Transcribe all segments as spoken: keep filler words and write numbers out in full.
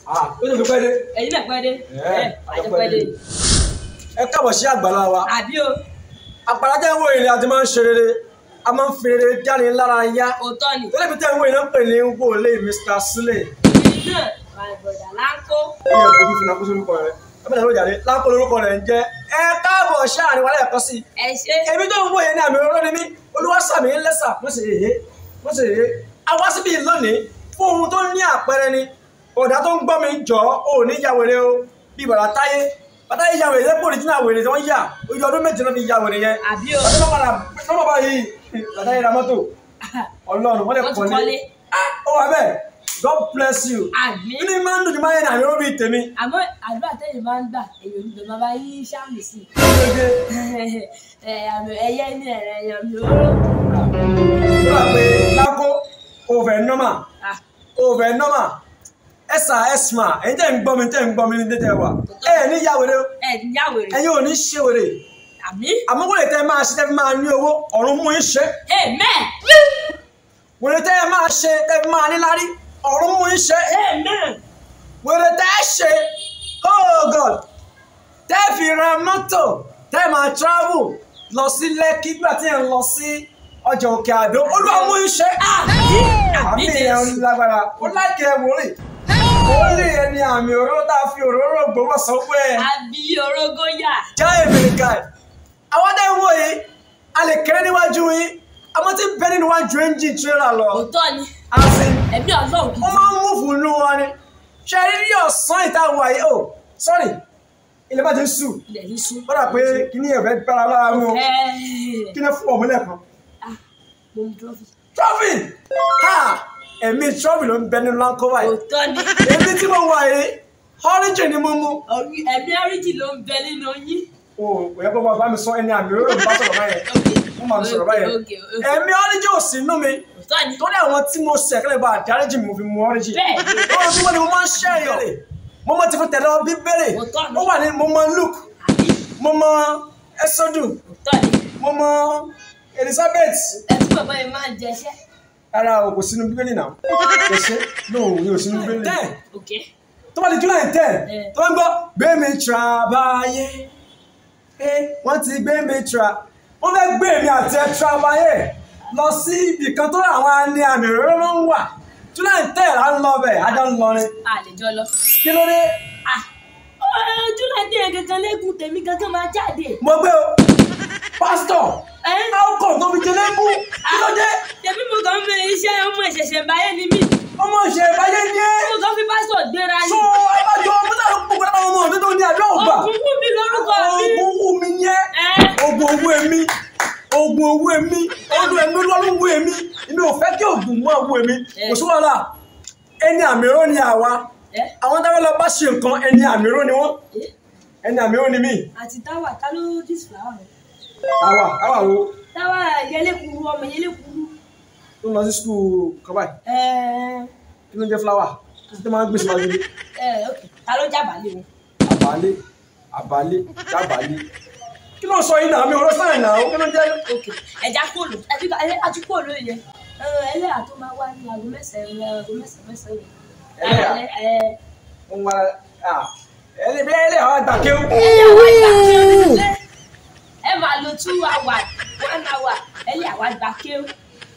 Ah, ó ti fi pẹ́ dé. Ẹ̀yin náà pẹ́ dé. Ẹ̀ àjọ pẹ́ dé. Ẹ káàbọ̀ sí àgbàlá wa. Àbí o. Àgbàlá jẹ́ ìwé ìrìn àti máa ń ṣe rere. A máa ń fi rere jáde lára yá. Òótọ́ ni. Tẹ́lẹ̀ bí tẹ́ ìwé ìrìn pè ní wòlé mister Sule. Ìdí náà, my brother Láńkó. Ó yẹ kó fi fi lákòóso orúkọ rẹ̀. Ẹ bẹ̀rẹ̀ lójà rẹ̀. Láńkó lórúkọ rẹ̀ ń jẹ́. Ẹ káàbọ̀ sí àárín wa lẹ́ẹ̀kan sí. Ẹ ṣe. Èmi tó ń wò yẹn ní àmì òróró ni mí. Olúwa sàmì ń lẹ́sà. Wọ́n sì rèé. Wọ́n sì rèé. A wá síbí lónìí fún ohun tó ní àpẹẹrẹ ni. Ọ̀dà tó ń gbọ́ mi jọ ò ní ya wèrè o. Bí bàrà táyé. Bàtà yìí ya wèrè lẹ́pọ̀ òrìjìnà wèrè tí wọ́n yà. Ojú ọdún méje náà fi ya wèrè yẹn. Àbí o. Bàtà lọ́pàá lọ́pàá báyìí. Bàtà yìí ra mọ́tò. Ọlọ́run wọ́n lè kọ́lé. Ó wà bẹ́ẹ̀. God bless you. Àmín. Ní máa ń dùn jù máa yẹn àmì orí tèmi. Àmọ́ àdúrà tẹ́yìn máa ń gbà èyí ò ní bẹ̀rẹ̀ bàbá yín ṣáàmì sí. Ẹyẹ ní ẹ̀rẹ̀ ẹ̀yàn mi ó. Ó wà pé Láńkó over normal. Over normal. Ẹ̀sà ẹ̀sìmà ẹ̀yin tẹ́ ń gbọ́ mi tẹ́ ń gbọ́ mi ní tẹ́tẹ́ wà. Ẹ ní yá wèrè o. Ẹ ní yá wèrè. Ẹ̀yin ò ní ṣe wèrè. Àmín. Àmọ́ wèrè tẹ́ máa ṣe tẹ́ fi máa ní owó ọ̀run mú yín ṣe. Amen. Wèrè tẹ́ máa ṣe tẹ́ fi máa ní lárí ọ̀run mú yín ṣe. Amen. Wèrè tẹ́ ṣe oh God tẹ́ fi ra mọ́tò tẹ́ máa travel lọ sí Lẹ́kí gbà tí ẹ̀ ń lọ sí ọjà Òkè Àdó Olúwa mú yín ṣe. Àmín. Àmì ìyẹn lágbára ó láìkẹ́ ẹ̀ wòlé. Wòlé ẹni àmì òróró tá a fi òróró gbowó sanwó ẹ̀. Àbí orógó yà. Já èmi nìkan. Àwọn tẹ́ ń wò yìí a lè kéré níwájú yín àmọ́ tí bẹ́ẹ̀ nínú wájú ẹ́ńjìn tírélà lọ. Òótọ́ ni. Àsìn. Ẹ̀mí Ọlọ́run kìí. Wọ́n máa ń mú fún inú wọn ni. Ṣé rí ọ̀sán ìta wà yìí? Oh, sorry. Ilé bá ti ń sùn. Ilẹ̀ ní sùn. Ó dà pé kí ni ẹ̀fẹ̀ gbára lára wọn. Kí ni fún ọmọ lẹ́ẹ̀kan? Ah, mo ń trọ́fì. Trọ́fì! Ha! Ẹ̀mí trọ́fì ló ń bẹ nínú Láńkó báyìí. Òótọ́ ni. Èmi tí mo wà yìí, origin ni mo mú. Ẹ̀mí oríjì ló ń bẹ nínú yín. O ò yẹ kó máa bá mi sọ ẹni àmì òróró mi bá sọ̀rọ̀ báyẹn. Wọ́n máa sọ̀rọ̀ báyẹn. Ẹ̀mí origin ò sí inú mi. Òótọ́ ni. Torí àwọn tí mo ṣẹ̀ kẹ́lẹ́ bá àdáríjì mo fi mú origin. Bẹ́ẹ̀ ni. Ó tí wọ́n ni mo máa ń ṣẹ́ ìyọ̀lẹ̀. Mo mọ ti fún tẹ̀lé ọ Bíbélì. Ó wà ní mo mọ Luke. Mo mọ Ẹ́sọ́dù. Òótọ́ ni. Mo mọ Elizabeth. Ẹ tí bàbá yìí máa ń jẹṣẹ́. Ara o kò sínú Bíbélì náà. Kò ṣe no ní o sínú Bíbélì. Ten. Okay. Tó bá di July ten. Tó bá ń gbọ́ gbé mi trabayé. Wọ́n ti gbé mi tra. Wọ́n fẹ́ gbé mi àti ẹ trabayé lọ sí ibì kan tó àwọn ní àmì òróró máa ń wà. July ten à ń lọ bẹ̀ àjọ ń lọ ni. A lè jọ lọ. Kí ló dé? July ten gangan lẹ́gùn tèmi gangan máa jáde. Mo gbé o. Pásítọ̀. Ọkọ̀ tó fi jẹ lẹ́gùn. Kí ló dé? Tèmi mo kàn ń bẹ iṣẹ́ ọmọ ìṣẹ̀ṣẹ̀ báyé ni mí. Ọmọ ìṣẹ̀ṣẹ̀ ní ẹ́. Mo kàn fi pásítọ̀ gbéra ni. So abájọ mọ́tà ló pọ̀ pẹ̀lú ọmọ ọ̀dọ́ tó ní àdúrà ògbà. Ògùn wù mí lórúkọ mi. Ògùn wù mí yẹn. Ògùn owó èmi. Ògùn owó èmi. Ọdún ẹ̀mí ló ló wú èmi. Èmi ò fẹ́ kí ògùn mú owó èmi. Kò sí wàhálà. Ẹni àmì ró ni àwa. Àwọn táwọn lọ bá ṣe nǹkan ẹni àmì ró ni wọ́n. Ẹni àmì ró ni mí. Àti táwa ká ló dis flower rẹ̀. Táwa táwa wo. Táwa yẹlẹ́kuru ọmọ yẹlẹ́kuru. Ó lọ sí skul kọ́bá yìí. Kí ló ń jẹ́ fúláwà? Ṣé máa ń gbèsè wájú ní? Ta ló jábàálẹ̀ wọn? Àbálé, àbálé, jábàálé. Kí ló ń sọ yìí náà? Mi ò rọ sáyìn náà. Kí ló ń jẹ́? Ẹja kóòlù, ẹjú kóòlù yẹn. Ẹlẹ́yà tó máa wá ní aago mẹ́sàn-án aago mẹ́sàn-án mẹ́sàn-án. Ẹlẹ́yà. Ó ń wá ẹlẹ́bí ẹlẹ́yà wá gbà kéwù. Ẹlẹ́yà wá gbà kéwù. Ẹ máa lo two hours, one hour, ẹlẹ́yà wá gbà kéwù.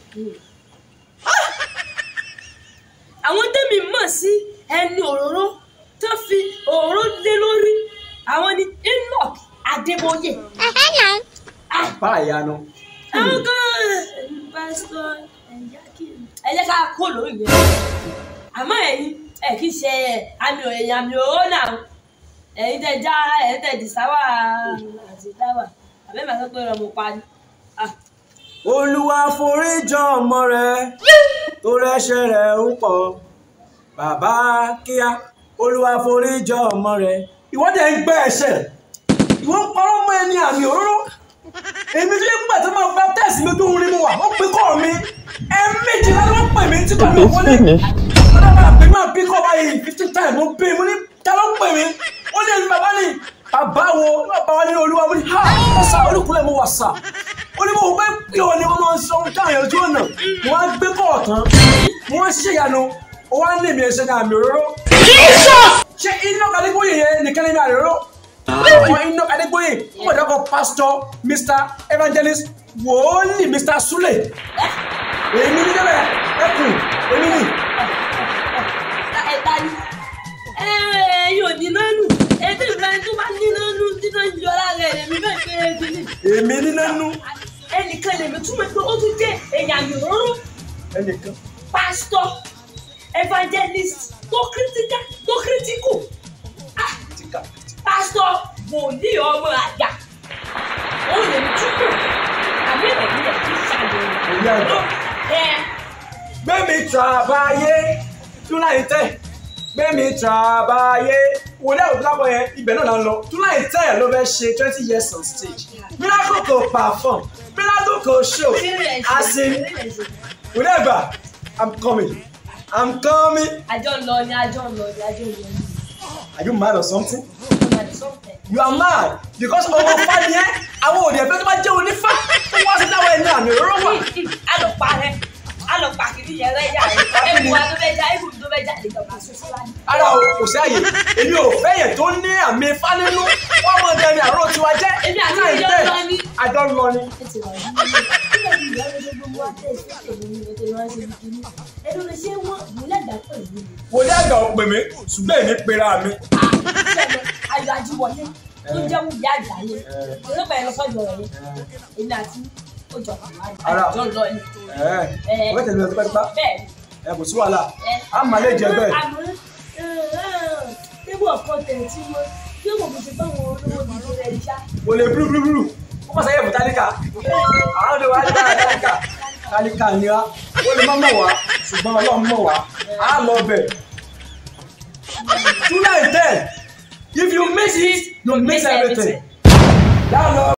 Àwọn tẹ́mi mọ̀ sí ẹni òróró tó fi òróró lé lórí àwọn ni Enoch Adébóyè. Bá ìyanu. Àwọn kan pásítọ̀ ẹ jẹ́ ká kó lórí yẹn. Àmọ́ ẹ̀yin ẹ̀ kì í ṣe àmì òyìn àmì òróró náà. Ẹ̀yin tẹ já ẹ̀yin tẹ dìsáwà àti dáwà. Àbẹ́ màá sọ pé ọmọ pa ni. Olúwa foríjì ọmọ rẹ̀ tó rẹ́ṣẹ̀ rẹ̀ ń pọ̀. Bàbá kíá Olúwa foríjì ọmọ rẹ̀. Ìwọ dẹ̀ ń gbé ẹ̀ṣẹ̀. Ìwọ ń parọ́ mọ́ ẹni àmì òróró. Èmi tó yẹ kó gbàtí máa bá tẹ̀sí mi tó ń rí mu wà. Wọ́n pe kọ́ mi. Ẹ méjì lọ́dún wọ́n pè mí tí kò mi ò wọlé. Ọ̀dọ́ máa pè máa bí kọ́ báyìí fifteen times mo pè mí ní ta ló pè mí. Ó ní ẹni bàbá ní bàbá wo bàbá wa ní Olúwa mo ní ha ọ̀sà olùkúlẹ̀ mo wà sà. Ó ní mo gbé pé ọ ni wọ́n máa ń sọ káàyàn ojú ọ̀nà. Mo wá gbé kọ́ ọ̀tán. Mo wá ṣiṣẹ́ ìyanu. Ó wá ní èmi ẹ̀ṣẹ̀ ní àmì òróró. ṣé Enoch Adégboyè yẹn nìkan ní àrèrò àwọn Enoch Adégboyè ó gbọ́dọ̀ kọ pastor Mister Evangelist wòólì Mister Sule èmi ní jẹ́bẹ̀ ẹkùn èmi ní. ẹ̀ta ni yóò ní nánú ètò ìfẹ́ tó bá ní nánú tí náà ń yọ lára ẹ̀ lèmi bẹ́ẹ̀ pé èmi ní. èmi ní nánú. ẹnìkan lèmi túmọ̀ pé ó tún jẹ́ èèyàn yòóró. ẹnìkan. pastor Evangelist tó critical tó critical. Pastor wòlíì ọmọ àgbà ó lè túbọ̀ àmì ìrọ̀lẹ́ yẹn kì í ṣàyẹ̀wò. gbẹ̀mí tàbáyé túláyé tẹ̀ gbẹ̀mí tàbáyé wòlíì àwọn tó yẹn ibẹ̀ náà là ń lọ túláyé tẹ̀ ló fẹ́ ṣe twenty years on stage miracle kò perform miracle kò show asin wòlíì àgbà I'm coming I'm coming. àjọ ń lọ ni àjọ ń lọ ni àjọ ń lọ ni. Are you mad or something? You are mad because ọmọ fani ẹ àwọn òde ẹgbẹ́ tó bá jẹ́ onífá tó wá sí táwọn ẹni àmì òróró wà. alọpa rẹ alọpa kìíní yẹn rẹ yà rẹ ẹbùn wa tó bẹ já ẹbùn tó bẹ já lè gbà máa ṣoṣo wá ní. ara o kò sí àyè èmi ò fẹ́ yẹn tó ní àmì ifá nínú wọ́n mọ̀ jẹ́ ní àárọ̀ tiwa jẹ́. èmi àti ìjọ lọ ní. àjọ lọ ní. wòlíì àgbà ò pè mí ṣùgbọ́n èmi pera mi. ayọ̀ ajíwọlé tó jẹ́ wúdi àgbáyé olóògbé ẹ̀rọ sọ́jọ́ rẹ̀ èmi àti ọjọ́ àjọ lọ ni. ọ̀gá tẹ̀lé ọ̀gá tipátipá ẹ kò sí wàhálà á máa lè jẹ bẹ́ẹ̀. àmọ́ tébù ọ̀pọ̀ tẹ̀ tí wọ́n yóò mọ̀ bó ṣe báwọn olówó dìbò rẹ̀ ṣá. kò lè búrúbúrú ó mọ̀ sáyẹ̀ fún tálíkà àwọn ọ̀dọ́ wa dára tálíkà tálíkà ni wa ó lè má mọ̀ wá ṣùgbọ́n Ọlọ́run mọ̀ wá á lọ bẹ̀. two nine ten if you miss it you miss everything.